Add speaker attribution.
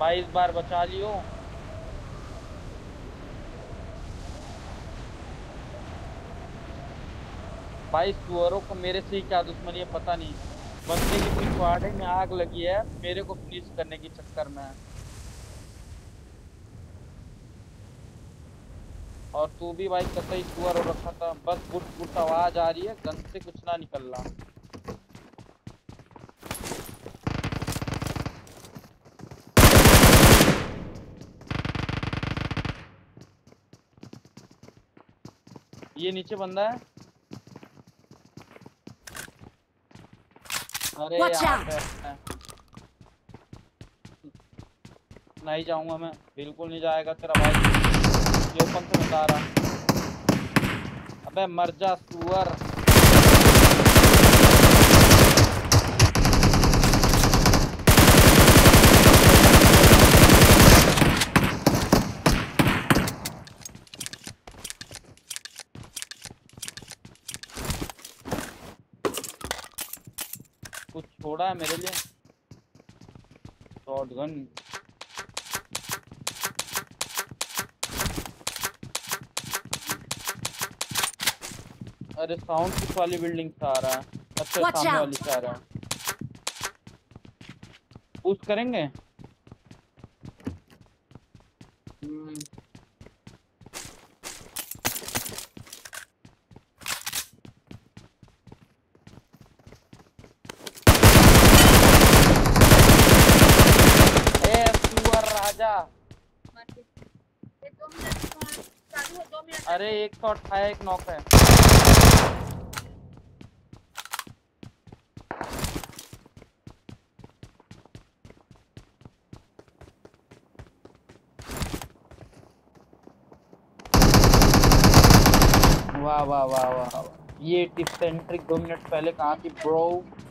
Speaker 1: भाई इस बार बचा लियो। भाई सुअरों को मेरे से ही क्या दुश्मनी है पता नहीं। बंदे की पिछवाड़े में आग लगी है मेरे को फिनिश करने के चक्कर में। और तू भी भाई कतई सुअर हो रखा था, बस गुट गुट आवाज आ रही है, गन से कुछ ना निकल रहा। ये नीचे बंदा है। अरे
Speaker 2: Watch
Speaker 1: यहाँ पे
Speaker 2: out!
Speaker 1: है। नहीं जाऊंगा मैं, बिल्कुल नहीं जाएगा तेरा भाई। ये ओपन से बता रहा। अबे मर जा सुअर। कुछ छोड़ा है मेरे लिए? शॉटगन। अरे साउंड किस वाली बिल्डिंग से आ रहा है? अच्छा
Speaker 2: Watch
Speaker 1: सामने वाली
Speaker 2: out!
Speaker 1: से आ रहा है। पुश करेंगे। हम्म, ए सुअर राजा। अरे एक शॉट खाया, एक नॉक है। वाह वाह वाह वाह वाह। ये टिप्स एंड ट्रिक 2 मिनट पहले कहाँ थी ब्रो?